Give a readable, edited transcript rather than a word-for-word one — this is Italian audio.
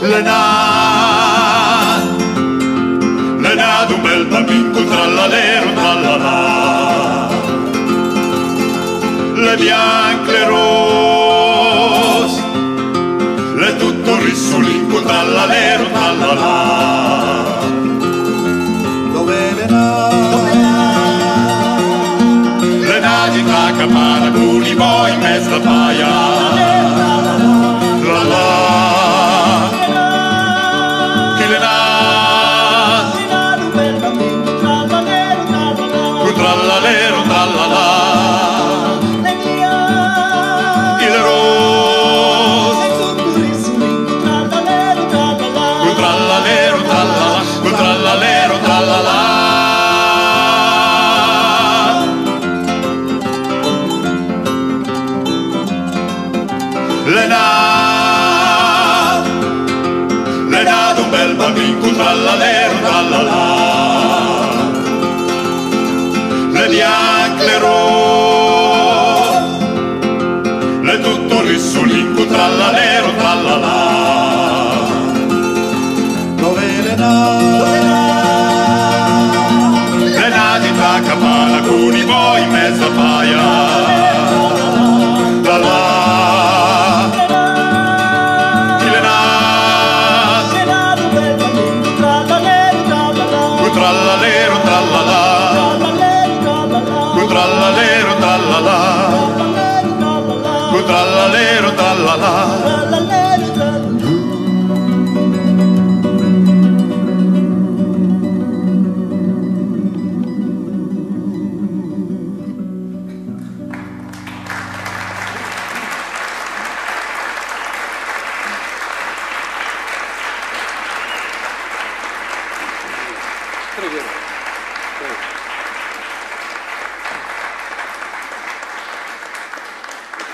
Le nat un bel bambino trallalero trallala, le bianche, le rose, le tutto rissolinco trallalero trallala. Dove le nat? Le nat in la campana con i boi in mezzo alla paia, trallalero trallala, il rose, trallalero trallala, trallalero trallala. Le nat un bel bambino trallalero trallala, le bianche, le rose, le tutto rissolinco trallalero trallala. Dove le nat? Le nat in la campana con i boi in mezzo a paia, trallalero trallala, trallalero trallala, trallalero trallala. Prego.